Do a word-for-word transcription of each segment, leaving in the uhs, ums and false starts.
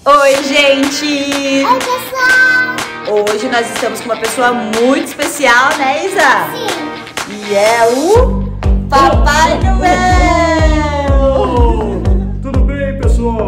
Oi, gente! Oi, pessoal! Hoje nós estamos com uma pessoa muito especial, né, Isa? Sim! E é o Papai Noel! Tudo bem, pessoal?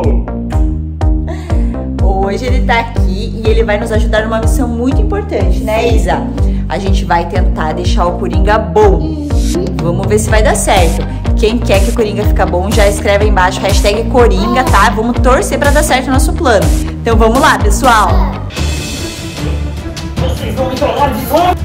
Hoje ele tá aqui e ele vai nos ajudar numa missão muito importante, né, Isa? A gente vai tentar deixar o Coringa bom. Vamos ver se vai dar certo. Quem quer que o Coringa fica bom, já escreve aí embaixo, hashtag Coringa, tá? Vamos torcer pra dar certo o nosso plano. Então vamos lá, pessoal. Vocês vão me trollar de volta?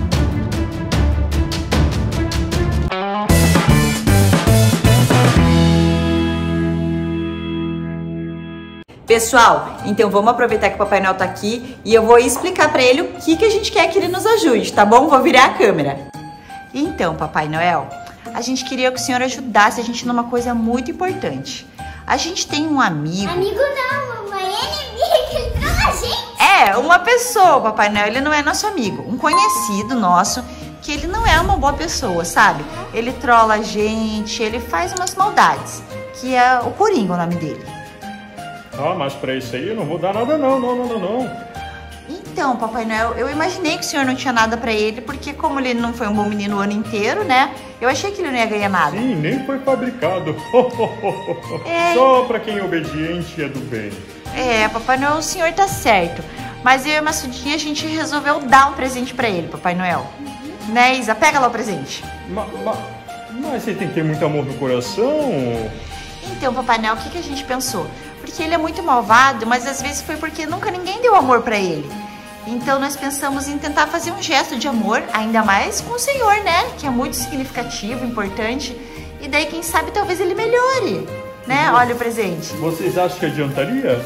Pessoal, então vamos aproveitar que o Papai Noel tá aqui e eu vou explicar pra ele o que, que a gente quer que ele nos ajude, tá bom? Vou virar a câmera. Então, Papai Noel, a gente queria que o senhor ajudasse a gente numa coisa muito importante. A gente tem um amigo... Amigo não, mamãe, é inimigo, ele trola a gente. É, uma pessoa, Papai Noel, ele não é nosso amigo. Um conhecido nosso, que ele não é uma boa pessoa, sabe? Ele trola a gente, ele faz umas maldades, que é o Coringa o nome dele. Ah, mas pra isso aí eu não vou dar nada não, não, não, não, não. Então, Papai Noel, eu imaginei que o senhor não tinha nada pra ele, porque como ele não foi um bom menino o ano inteiro, né? Eu achei que ele não ia ganhar nada. Sim, nem foi fabricado. É. Só pra quem é obediente e é do bem. É, Papai Noel, o senhor tá certo. Mas eu e a Maçudinha, a gente resolveu dar um presente pra ele, Papai Noel. Uhum. Né, Isa? Pega lá o presente. Ma, ma, mas você tem que ter muito amor no coração. Então, Papai Noel, o que, que a gente pensou? Porque ele é muito malvado, mas às vezes foi porque nunca ninguém deu amor pra ele. Então nós pensamos em tentar fazer um gesto de amor, ainda mais com o Senhor, né? Que é muito significativo, importante. E daí, quem sabe, talvez ele melhore, né? Olha o presente. Vocês acham que adiantaria?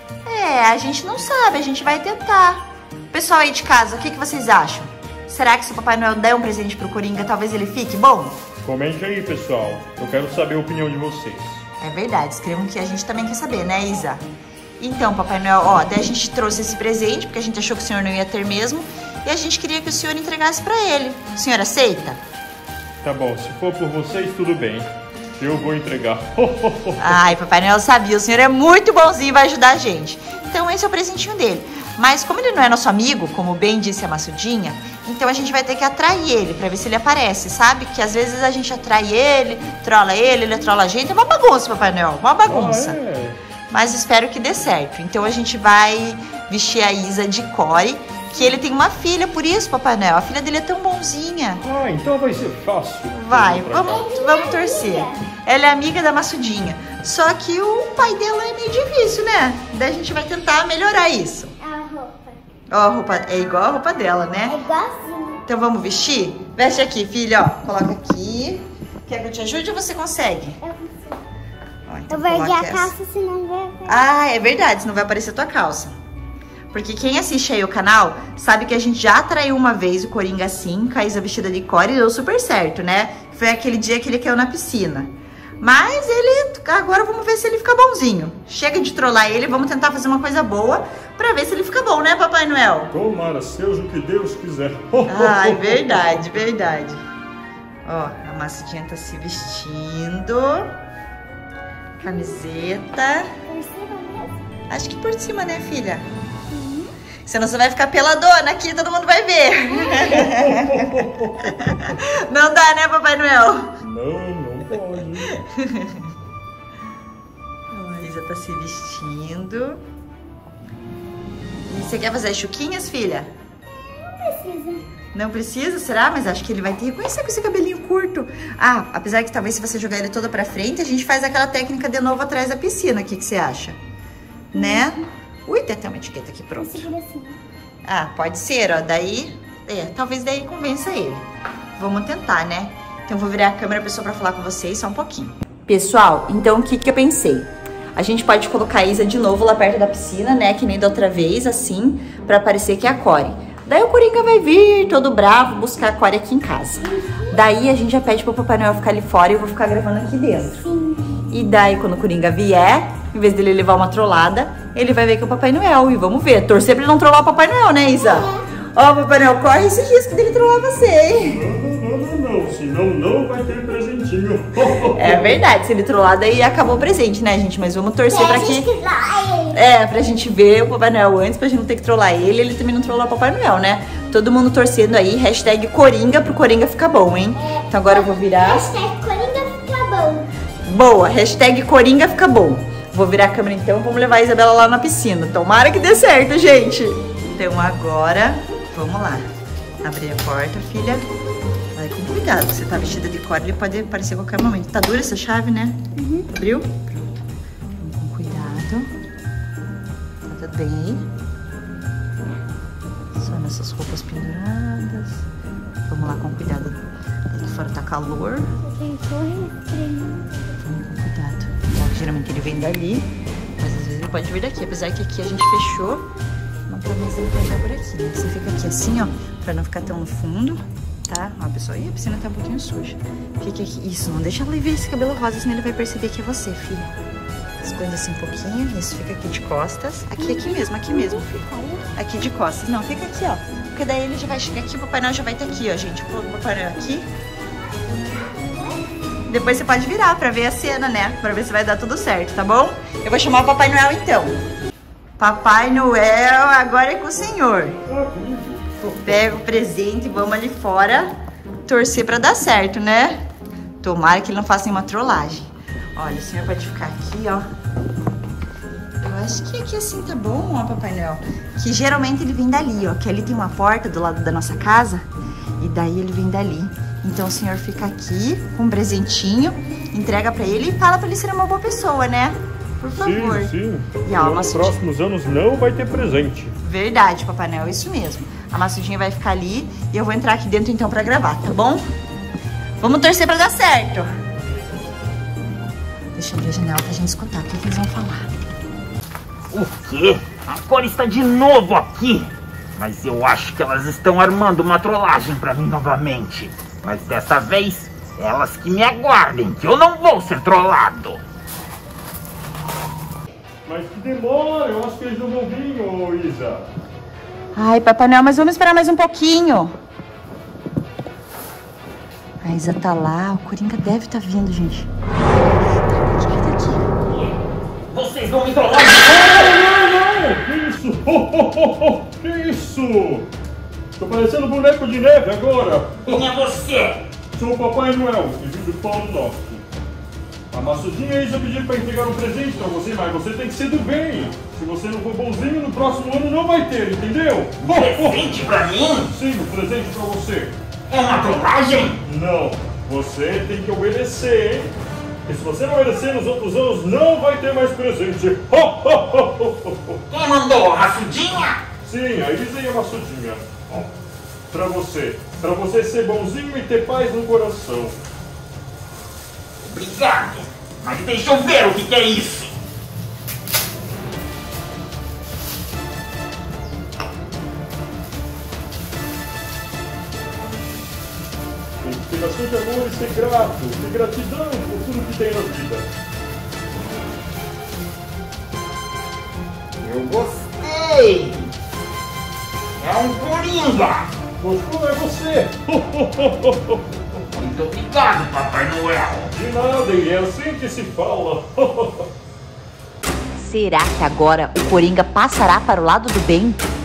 É, a gente não sabe, a gente vai tentar. Pessoal aí de casa, o que, que vocês acham? Será que se o Papai Noel der um presente pro Coringa, talvez ele fique bom? Comente aí, pessoal. Eu quero saber a opinião de vocês. É verdade, escrevam que a gente também quer saber, né, Isa? Então, Papai Noel, ó, daí a gente trouxe esse presente, porque a gente achou que o senhor não ia ter mesmo, e a gente queria que o senhor entregasse pra ele. O senhor aceita? Tá bom, se for por vocês, tudo bem. Eu vou entregar. Ai, Papai Noel sabia, o senhor é muito bonzinho e vai ajudar a gente. Então esse é o presentinho dele. Mas como ele não é nosso amigo, como bem disse a Maçudinha, então a gente vai ter que atrair ele pra ver se ele aparece, sabe? Que às vezes a gente atrai ele, trola ele, ele trola a gente. É uma bagunça, Papai Noel, uma bagunça. Ah, é? Mas espero que dê certo. Então a gente vai vestir a Isa de Core, que ele tem uma filha, por isso, Papai Noel. A filha dele é tão bonzinha. Ah, então vai ser fácil. Vai, vamos, vamos torcer. Ela é amiga da Maçudinha. Só que o pai dela é meio difícil, né? Daí a gente vai tentar melhorar isso. A roupa. Ó, a roupa é igual a roupa dela, É né? igualzinho. Então vamos vestir? Veste aqui, filha, ó. Coloca aqui. Quer que eu te ajude ou você consegue? Eu consigo. Ó, então Eu vou erguer coloca a essa. calça, senão vai... Ah, é verdade, senão vai aparecer a tua calça. Porque quem assiste aí o canal sabe que a gente já atraiu uma vez o Coringa assim, com a Isa vestida de Core, e deu super certo, né? Foi aquele dia que ele caiu na piscina. Mas ele, agora vamos ver se ele fica bonzinho. Chega de trollar ele, vamos tentar fazer uma coisa boa pra ver se ele fica bom, né, Papai Noel? Tomara, seja o que Deus quiser. Ai, verdade, verdade. Ó, a Maçudinha tá se vestindo. Camiseta. Por cima mesmo? Acho que por cima, né, filha? Uhum. Senão você vai ficar peladona aqui, todo mundo vai ver. Não dá, né, Papai Noel? Não, não pode. A Isa tá se vestindo. E você quer fazer as chuquinhas, filha? Não precisa. Não precisa, será? Mas acho que ele vai ter que reconhecer com esse cabelinho curto. Ah, apesar que talvez se você jogar ele todo pra frente, a gente faz aquela técnica de novo atrás da piscina. O que, que você acha? Uhum. Né? Ui, tem até uma etiqueta aqui, pronto. Segura assim. Ah, pode ser, ó. Daí, é, talvez daí convença ele. Vamos tentar, né? Então eu vou virar a câmera pessoal pra falar com vocês só um pouquinho. Pessoal, então o que que eu pensei? A gente pode colocar a Isa de novo lá perto da piscina, né? Que nem da outra vez, assim, pra parecer que é a Core. Daí o Coringa vai vir, todo bravo, buscar a Core aqui em casa. Daí a gente já pede pro Papai Noel ficar ali fora e eu vou ficar gravando aqui dentro. Sim. E daí quando o Coringa vier, em vez dele levar uma trollada, ele vai ver que é o Papai Noel. E vamos ver, torcer pra ele não trollar o Papai Noel, né, Isa? Ó, Papai Noel, corre esse risco dele trollar você, hein? Não, não, não, não, senão não vai ter presentinho. É verdade, se ele trollar, daí acabou o presente, né, gente? Mas vamos torcer pra que... É, pra gente ver o Papai Noel antes, pra gente não ter que trollar ele, ele também não trollar o Papai Noel, né? Todo mundo torcendo aí, hashtag Coringa pro Coringa ficar bom, hein? Então agora eu vou virar... Hashtag Coringa fica bom. Boa, hashtag Coringa fica bom. Vou virar a câmera então, vamos levar a Isabela lá na piscina. Tomara que dê certo, gente. Então agora, vamos lá. Abrir a porta, filha. Vai com cuidado, você tá vestida de cor, ele pode aparecer a qualquer momento. Tá dura essa chave, né? Uhum. Abriu? Pronto. Vamos com cuidado. Tá tudo bem aí? Só nessas roupas penduradas. Vamos lá com cuidado. Aqui fora tá calor. Vamos com cuidado. Bom, geralmente ele vem dali, mas às vezes ele pode vir daqui. Apesar que aqui a gente fechou, não tá mais ele entrar por aqui. Né? Você fica aqui assim, ó, pra não ficar tão no fundo. Tá? Ó, pessoal, e a piscina tá um pouquinho suja. Fique aqui. Isso, não deixa ele ver esse cabelo rosa, senão ele vai perceber que é você, filha. Esconde assim um pouquinho. Isso, fica aqui de costas. Aqui, aqui mesmo, aqui mesmo. Aqui de costas. Não, fica aqui, ó. Porque daí ele já vai chegar aqui, o Papai Noel já vai estar aqui, ó, gente. O Papai Noel aqui. Depois você pode virar pra ver a cena, né? Pra ver se vai dar tudo certo, tá bom? Eu vou chamar o Papai Noel, então. Papai Noel, agora é com o senhor. Pega o presente e vamos ali fora torcer pra dar certo, né? Tomara que ele não faça nenhuma trollagem. Olha, o senhor pode ficar aqui, ó. Eu acho que aqui assim tá bom, ó, Papai Noel. Que geralmente ele vem dali, ó. Que ali tem uma porta do lado da nossa casa. E daí ele vem dali. Então o senhor fica aqui com um presentinho, entrega pra ele e fala pra ele ser uma boa pessoa, né? Por favor. Sim, sim. E, ó, nos próximos anos não vai ter presente. Verdade, Papai Noel, isso mesmo. A maçudinha vai ficar ali e eu vou entrar aqui dentro então pra gravar, tá bom? Vamos torcer pra dar certo. Deixa eu abrir a janela pra gente escutar o que, que eles vão falar. O quê? A Cora está de novo aqui. Mas eu acho que elas estão armando uma trollagem pra mim novamente. Mas dessa vez, elas que me aguardem, que eu não vou ser trollado. Mas que demora, eu acho que eles não vão vir, ô Isa. Ai, Papai Noel, mas vamos esperar mais um pouquinho. A Isa tá lá, o Coringa deve estar tá vindo, gente. Tá aqui, tá aqui. Vocês vão me trollar? Não, não, não! Que isso? Oh, oh, oh, oh. Que isso? Tô parecendo boneco de neve agora. Quem é você? Sou o Papai Noel, e do Paulo Nosso. A maçudinha e a Isa pediram para entregar um presente para você, mas você tem que ser do bem. Se você não for bonzinho, no próximo ano não vai ter, entendeu? Um presente para mim? Sim, um presente para você. É uma trollagem? Não, você tem que obedecer, hein? E se você não obedecer nos outros anos, não vai ter mais presente. Quem mandou? A maçudinha? Sim, a Isa e a maçudinha. Para você. Para você ser bonzinho e ter paz no coração. Obrigado, mas deixa eu ver o que, que é isso. Tem que ter bastante amor e ser grato, ter gratidão por tudo que tem na vida. Eu gostei. É um Coringa. Gostou? É você. Muito obrigado, Papai Noel. De nada, e é assim que se fala. Será que agora o Coringa passará para o lado do bem?